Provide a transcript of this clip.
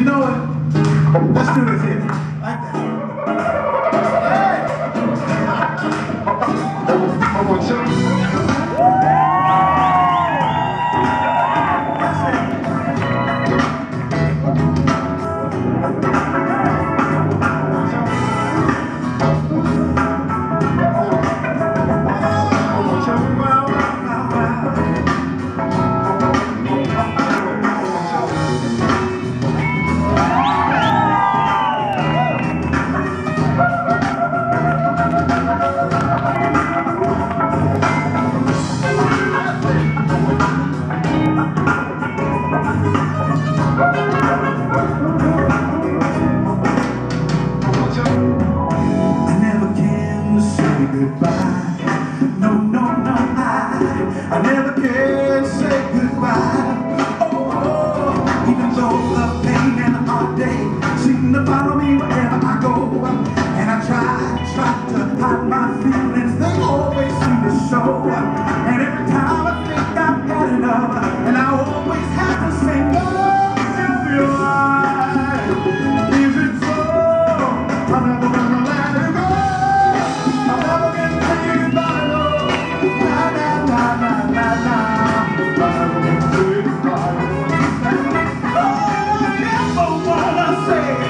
know it? Let's do this here. Like that. Hey! One more time. Goodbye. No, no, no, I never can say goodbye. Oh, even though the pain and the hard day seem to follow me wherever I go, and I try to hide my feelings, they always seem to show. And every time I think I've got enough, and I always have to say no. If you're right, is it so? I'm never gonna let it go. Say